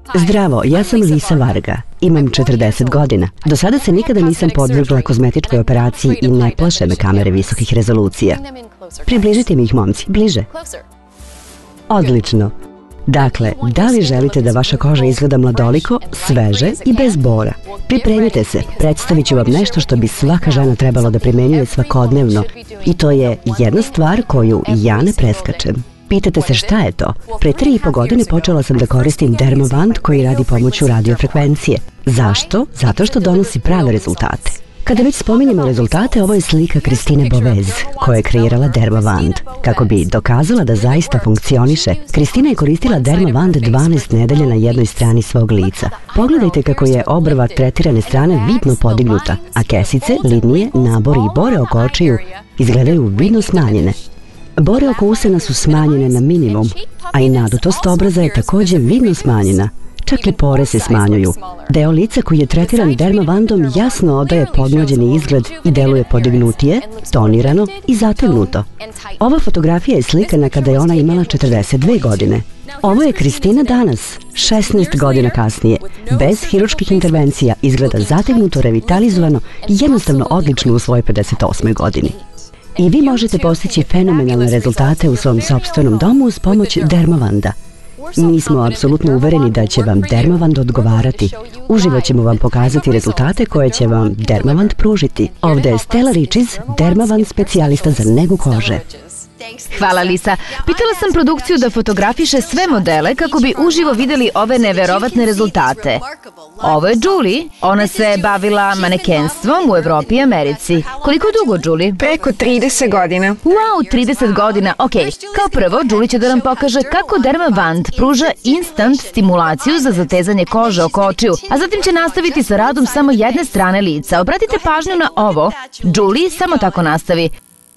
Zdravo, ja sam Lisa Varga. Imam 40 godina. Do sada se nikada nisam podvrgla kozmetičkoj operaciji i ne plaše me kamere visokih rezolucija. Približite mi ih, momci, bliže. Odlično. Dakle, da li želite da vaša koža izgleda mladoliko, sveže i bez bora? Pripremite se, predstavit ću vam nešto što bi svaka žena trebalo da primenjuje svakodnevno. I to je jedna stvar koju ja ne preskačem. Pitate se šta je to? Pre 3,5 godine počela sam da koristim Dermovand koji radi pomoću radiofrekvencije. Zašto? Zato što donosi prave rezultate. Kada već spominjemo rezultate, ovo je slika Kristine Bovez, koja je kreirala Dermovand. Kako bi dokazala da zaista funkcioniše, Kristina je koristila Dermovand 12 nedelja na jednoj strani svog lica. Pogledajte kako je obrva tretirane strane vidno podignuta, a kesice, linije, nabori i bore oko očiju izgledaju vidno smanjene. Bore oko usana su smanjene na minimum, a i nadutost obraza je takođe vidno smanjena. Čak i pore se smanjuju. Deo lica koji je tretiran Dermovandom jasno odaje podmlađeni izgled i deluje podignutije, tonirano i zategnuto. Ova fotografija je slikana kada je ona imala 42 godine. Ovo je Kristina danas, 16 godina kasnije. Bez hirurških intervencija izgleda zategnuto, revitalizovano i jednostavno odlično u svojoj 58. godini. I vi možete postići fenomenalne rezultate u svom sopstvenom domu uz pomoć Dermovanda. Mi smo apsolutno uvereni da će vam Dermovand odgovarati. Uživo ćemo vam pokazati rezultate koje će vam Dermovand pružiti. Ovde je Stella Riches, Dermovand specijalista za negu kože. Hvala, Lisa. Pitala sam produkciju da fotografiše sve modele kako bi uživo videli ove neverovatne rezultate. Ovo je Julie. Ona se bavila manekenstvom u Evropi i Americi. Koliko dugo, Julie? Preko 30 godina. Wow, 30 godina. Ok, kao prvo, Julie će da nam pokaže kako Dermovand pruža instant stimulaciju za zatezanje kože oko očiju, a zatim će nastaviti sa radom samo jedne strane lica. Obratite pažnju na ovo. Julie, samo tako nastavi.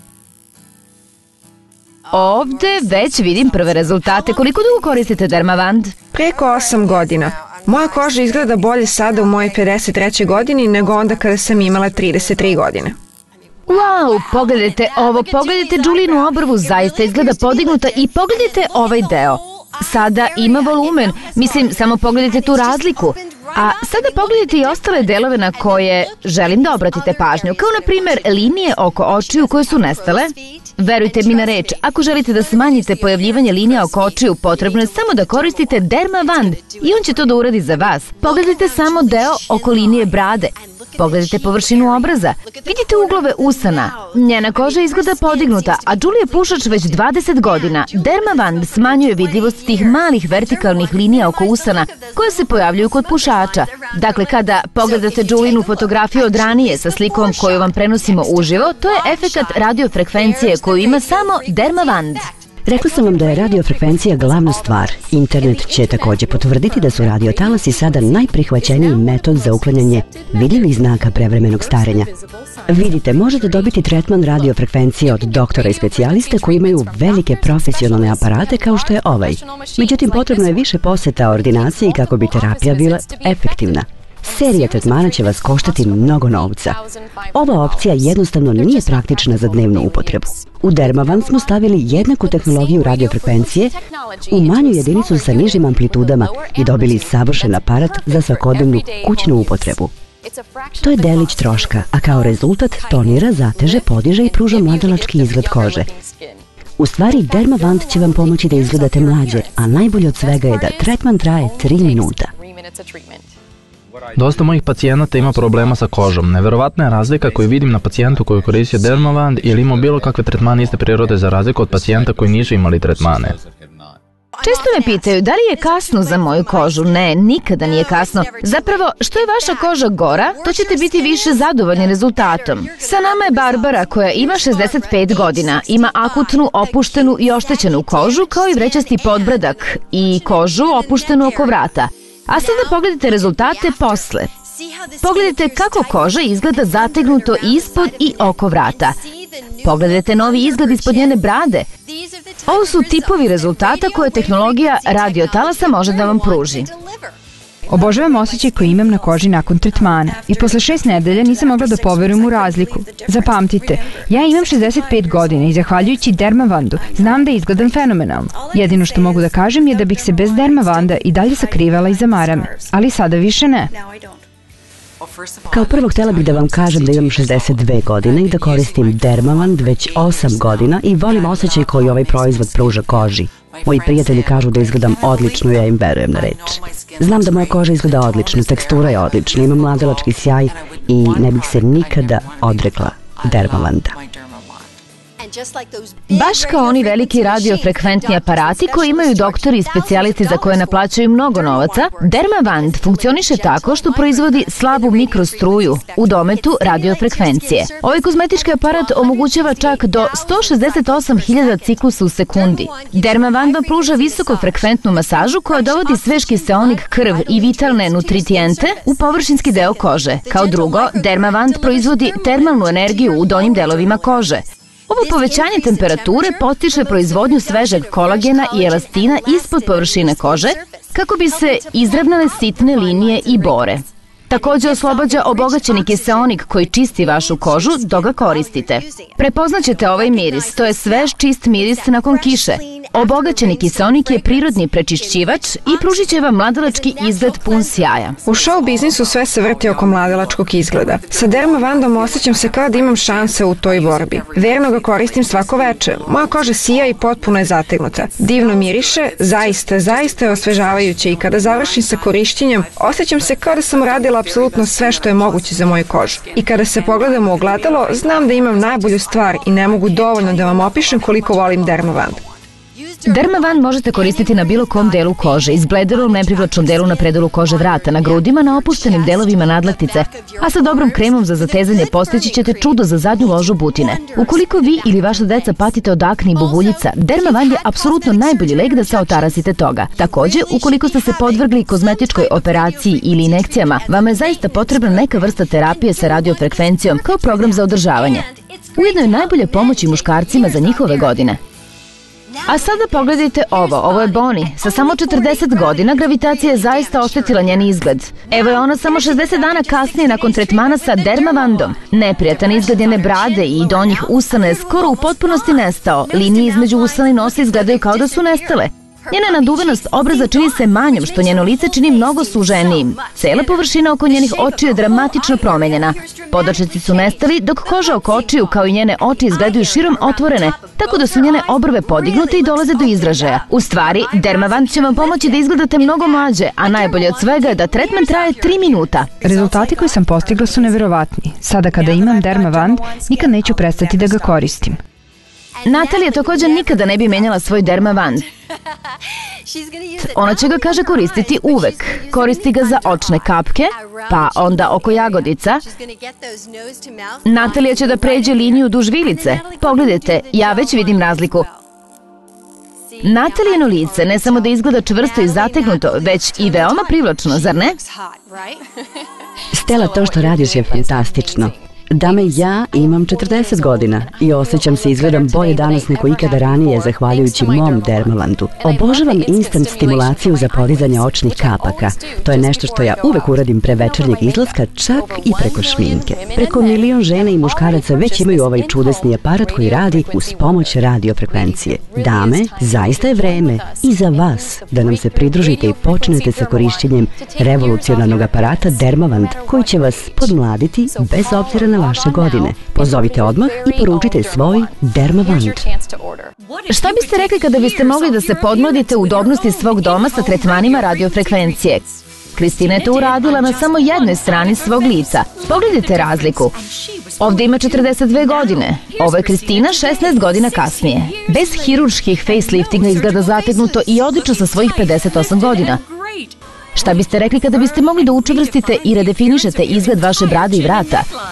Ovde već vidim prve rezultate. Koliko dugo koristite Dermovand? Preko 8 godina. Moja koža izgleda bolje sada u mojoj 53. godini nego onda kada sam imala 33 godine. Wow, pogledajte ovo, pogledajte Julijinu obrvu, zaista izgleda podignuta i pogledajte ovaj deo. Sada ima volumen, mislim, samo pogledajte tu razliku. A sada pogledajte i ostale delove na koje želim da obratite pažnju, kao na primer linije oko očiju koje su nestale. Verujte mi na reč, ako želite da smanjite pojavljivanje linija oko očiju, potrebno je samo da koristite Dermovand i on će to da uradi za vas. Pogledajte samo deo oko linije brade. Pogledajte površinu obraza. Vidite uglove usana. Njena koža izgleda podignuta, a Julie je pušač već 20 godina. Dermovand smanjuje vidljivost tih malih vertikalnih linija oko usana koje se pojavljuju kod pušača. Dakle, kada pogledate Julijinu fotografiju od ranije sa slikom koju vam prenosimo uživo, to je efekat radiofrekvencije koju ima samo Dermovand. Rekla sam vam da je radiofrekvencija glavna stvar. Internet će takođe potvrditi da su radiotalasi sada najprihvaćeniji metod za uklanjanje vidljivih znaka prevremenog starenja. Vidite, možete dobiti tretman radiofrekvencije od doktora i specijalista koji imaju velike profesionalne aparate kao što je ovaj. Međutim, potrebno je više poseta ordinaciji kako bi terapija bila efektivna. Serija tretmana će vas koštati mnogo novca. Ova opcija jednostavno nije praktična za dnevnu upotrebu. U Dermovand smo stavili jednaku tehnologiju radiofrekvencije u manju jedinicu sa nižim amplitudama i dobili savršen aparat za svakodnevnu kućnu upotrebu. To je delić troška, a kao rezultat tonira, zateže, podiže i pruža mladalački izgled kože. U stvari, Dermovand će vam pomoći da izgledate mlađe, a najbolje od svega je da tretman traje 3 minuta. Dosta mojih pacijenata ima problema sa kožom. Neverovatna je razlika koju vidim na pacijentu koji koristio Dermovand ili imao bilo kakve tretmane iste prirode za razliku od pacijenta koji nisu imali tretmane. Često me pitaju da li je kasno za moju kožu. Ne, nikada nije kasno. Zapravo, što je vaša koža gora, to ćete biti više zadovoljni rezultatom. Sa nama je Barbara koja ima 65 godina. Ima akutnu, opuštenu i oštećenu kožu kao i vrećasti podbradak i kožu opuštenu oko vrata. A sada pogledajte rezultate posle. Pogledajte kako koža izgleda zategnuto ispod i oko vrata. Pogledajte novi izgled ispod njene brade. Ovo su tipovi rezultata koje tehnologija radiotalasa može da vam pruži. Obožavam osjećaj koji imam na koži nakon tretmana i posle 6 nedelja nisam mogla da poverujem u razliku. Zapamtite, ja imam 65 godina i zahvaljujući Dermavandu znam da izgledam fenomenalno. Jedino što mogu da kažem je da bih se bez Dermavanda i dalje sakrivala iza marame, ali sada više ne. Kao prvo htjela bih da vam kažem da imam 62 godine i da koristim Dermavand već 8 godina i volim osjećaj koji ovaj proizvod pruža koži. Moji prijatelji kažu da izgledam odlično i ja im verujem na reč. Znam da moja koža izgleda odlično, tekstura je odlična, imam mladalački sjaj i ne bih se nikada odrekla Dermavanda. Baš kao oni veliki radiofrekventni aparati koji imaju doktori i specijalisti za koje naplaćaju mnogo novaca, Dermavand funkcioniše tako što proizvodi slabu mikrostruju u dometu radiofrekvencije. Ovaj kozmetički aparat omogućava čak do 168.000 ciklusa u sekundi. Dermavand vam pruža visokofrekventnu masažu koja dovodi svež kiseonik, krv i vitalne nutritijente u površinski deo kože. Kao drugo, Dermavand proizvodi termalnu energiju u donjim delovima kože. Ovo povećanje temperature postiže proizvodnju svežeg kolagena i elastina ispod površine kože kako bi se izravnale sitne linije i bore. Također oslobađa obogaćeni kiseonik koji čisti vašu kožu dok ga koristite. Prepoznaćete ovaj miris, to je svež, čist miris nakon kiše. Obogaćeni kiseonik je prirodni prečišćivač i pružit će vam mladalački izgled pun sjaja. U show biznisu sve se vrti oko mladalačkog izgleda. Sa Dermavandom osjećam se kao da imam šanse u toj borbi. Verno ga koristim svako veče. Moja koža sija i potpuno je zategnuta. Divno miriše, zaista je osvežavajuće i kada završim sa korišćenjem, osjećam se kao da sam uradila apsolutno sve što je moguće za moju kožu. I kada se pogledam u ogledalo, znam da imam najbolju stvar i ne mogu dovoljno da vam opišem koliko volim Dermavand. Dermavand možete koristiti na bilo kom delu kože, izbledelom neprivlačnom delu na predelu kože vrata, na grudima, na opuštenim delovima nadlaktice, a sa dobrom kremom za zatezanje postići ćete čudo za zadnju ložu butine. Ukoliko vi ili vaša deca patite od akni i bubuljica, Dermavand je apsolutno najbolji lek da se otarasite toga. Također, ukoliko ste se podvrgli kozmetičkoj operaciji ili injekcijama, vama je zaista potrebna neka vrsta terapije sa radiofrekvencijom kao program za održavanje. Ujedno je najbolje pomoći muškarcima za njihove godine. A sada pogledajte ovo je Bonnie. Sa samo 40 godina gravitacija je zaista oštetila njen izgled. Evo je ona samo 60 dana kasnije nakon tretmana sa Dermavandom. Neprijatan izgled njene brade i donjih usana je skoro u potpunosti nestao. Linije između usana i nosa izgledaju kao da su nestale. Njena naduvenost obraza čini se manjom, što njeno lice čini mnogo suženijim. Cela površina oko njenih očiju je dramatično promenjena. Podočeci su nestali, dok koža oko očiju kao i njene oči izgledaju širom otvorene, tako da su njene obrve podignute i dolaze do izražaja. U stvari, Dermavand će vam pomoći da izgledate mnogo mlađe, a najbolje od svega je da tretman traje 3 minuta. Rezultati koji sam postigla su neverovatni. Sada kada imam Dermavand, nikad neću prestati da ga koristim. Natalija također nikada ne bi menjala svoj Dermavand. Ona će ga, kaže, koristiti uvek. Koristi ga za očne kapke, pa onda oko jagodica. Natalija će da pređe liniju duž vilice. Pogledajte, ja već vidim razliku. Natalijino lice ne samo da izgleda čvrsto i zategnuto, već i veoma privlačno, zar ne? Stella, to što radiš je fantastično. Dame, ja imam 40 godina i osjećam se izgledam bolje danas nego ikada ranije zahvaljujući mom Dermavandu. Obožavam instant stimulaciju za podizanje očnih kapaka. To je nešto što ja uvek uradim pre večernjeg izlaska, čak i preko šminke. Preko 1 milion žena i muškaraca već imaju ovaj čudesni aparat koji radi uz pomoć radiofrekvencije. Dame, zaista je vreme i za vas da nam se pridružite i počnete sa korišćenjem revolucionarnog aparata Dermavand koji će vas podmladiti bez obzira na vaše godine. Pozovite odmah i poručite svoj Dermavand. Šta biste rekli kada biste mogli da se podmladite u udobnosti svog doma sa tretmanima radiofrekvencije? Kristina je to uradila na samo jednoj strani svog lica. Pogledajte razliku. Ovdje ima 42 godine. Ovo je Kristina 16 godina kasnije. Bez hirurških faceliftinga izgleda zategnuto i odlično sa svojih 58 godina. Šta biste rekli kada biste mogli da učvrstite i redefinišete izgled vaše brade i vrata?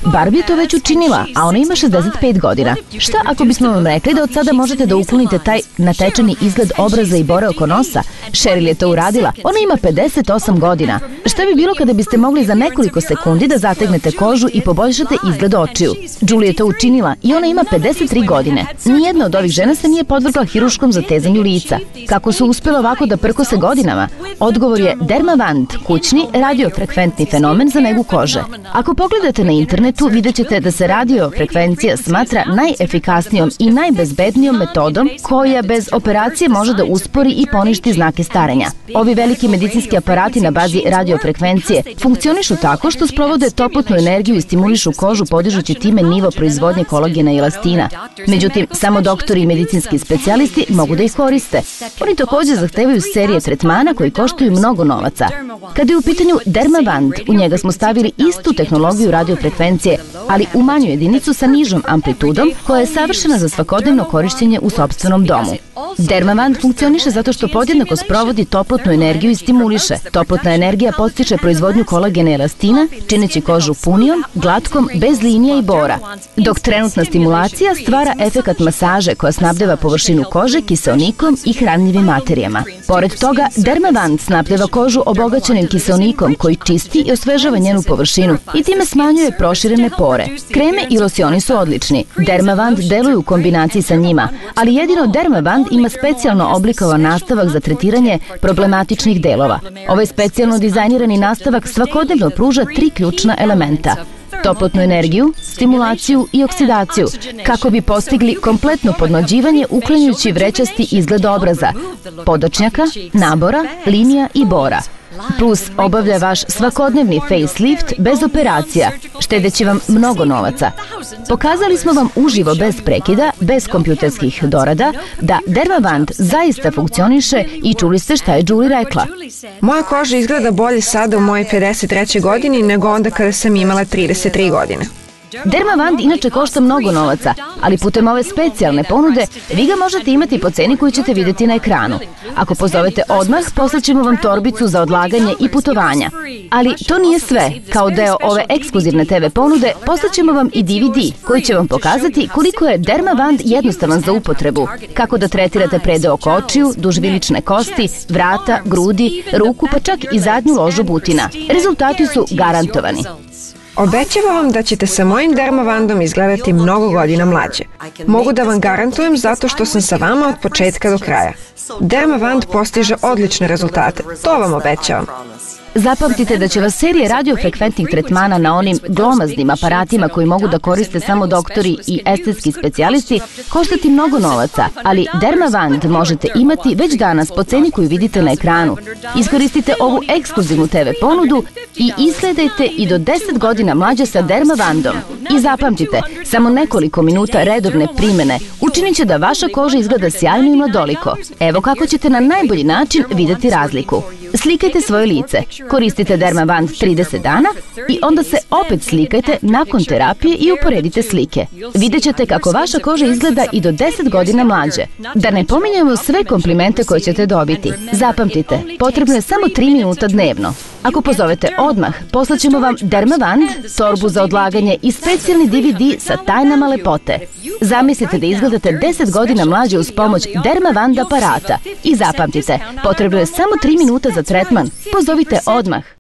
Barbie je to već učinila, a ona ima 65 godina. Šta ako bismo vam rekli da od sada možete da uklonite taj natečeni izgled obraza i bore oko nosa? Cheryl je to uradila. Ona ima 58 godina. Šta bi bilo kada biste mogli za nekoliko sekundi da zategnete kožu i poboljšate izgled očiju? Julie je to učinila i ona ima 53 godine. Nijedna od ovih žena se nije podvrgla hiruškom zatezanju lica. Kako su uspjela ovako da prkose godinama? Odgovor je Dermavant, kućni radiofrekventni fenomen za negu kože. Ako pogledate na internetu, vidjet ćete da se radiofrekvencija smatra najefikasnijom i najbezbednijom metodom koja bez operacije može da uspori i poništi znake starenja. Ovi veliki medicinski aparati na bazi radiofrekvencije funkcionišu tako što sprovode toplotnu energiju i stimulišu kožu podižući time nivo proizvodnje kolagena i elastina. Međutim, samo doktori i medicinski specijalisti mogu da ih koriste. Oni također zahtevaju serije tretmana koji koštaju mnogo novaca. Kada je u pitanju Dermavant, u njega smo stavili istu tehnologiju radiofrekvencije, ali u manju jedinicu sa nižom amplitudom koja je savršena za svakodnevno korišćenje u sopstvenom domu. Dermavant funkcioniše zato što podjednako sprovodi toplotnu energiju i stimuliše. Toplotna energija podstiče proizvodnju kolagena i elastina, čineći kožu punijom, glatkom, bez linija i bora, dok trenutna stimulacija stvara efekat masaže koja snabdeva površinu kože kiseonikom i hranljivim materijama. Pored toga, Dermavant snabdeva kožu obogaćenim kiseonikom koji čisti i osvežava njenu površinu i time smanjuje proširene pore. Kreme i losioni su odlični. Dermavant deluje u kombinaciji sa njima, ali jedino Dermavant ima specijalno oblikovan nastavak za tretiranje problematičnih delova. Ovaj specijalno dizajnirani nastavak svakodnevno pruža 3 ključna elementa: toplotnu energiju, stimulaciju i oksidaciju, kako bi postigli kompletno podmlađivanje uklanjajući vrećasti izgled obraza, podočnjaka, nabora, linija i bora. Plus obavlja vaš svakodnevni facelift bez operacija, štedeći vam mnogo novaca. Pokazali smo vam uživo bez prekida, bez kompjuterskih dorada, da Dermavant zaista funkcioniše i čuli ste šta je Julie rekla. Moja koža izgleda bolje sada u mojoj 53. godini nego onda kada sam imala 33 godine. Dermavant inače košta mnogo novaca, ali putem ove specijalne ponude vi ga možete imati po ceni koju ćete vidjeti na ekranu. Ako pozovete odmah, poslaćemo vam torbicu za odlaganje i putovanja. Ali to nije sve. Kao deo ove ekskluzivne TV ponude, poslaćemo vam i DVD koji će vam pokazati koliko je Dermavant jednostavan za upotrebu. Kako da tretirate predeo oko očiju, duž vilične kosti, vrata, grudi, ruku pa čak i zadnju ložu butina. Rezultati su garantovani. Obećavam vam da ćete sa mojim Dermavandom izgledati mnogo godina mlađe. Mogu da vam garantujem zato što sam sa vama od početka do kraja. Dermavand postiže odlične rezultate, to vam obećavam. Zapamtite da će vas serije radiofrekventnih tretmana na onim glomaznim aparatima koji mogu da koriste samo doktori i estetski specijalisti koštati mnogo novaca, ali Dermavant možete imati već danas po ceni koju vidite na ekranu. Iskoristite ovu ekskluzivnu TV ponudu i izgledajte i do 10 godina mlađe sa Dermavandom. I zapamtite, samo nekoliko minuta redovne primene učinit će da vaša koža izgleda sjajno i mladoliko. Evo kako ćete na najbolji način videti razliku. Slikajte svoje lice, koristite Dermavant 30 dana i onda se opet slikajte nakon terapije i uporedite slike. Vidjet ćete kako vaša koža izgleda i do 10 godina mlađe. Da ne pominjamo sve komplimente koje ćete dobiti. Zapamtite, potrebno je samo 3 minuta dnevno. Ako pozovete odmah, poslaćemo vam Dermavant, torbu za odlaganje i specijalni DVD sa tajnama lepote. Zamislite da izgledate 10 godina mlađe uz pomoć Dermavant aparata. I zapamtite, potrebno je samo 3 minuta za tretman. Pozovite odmah.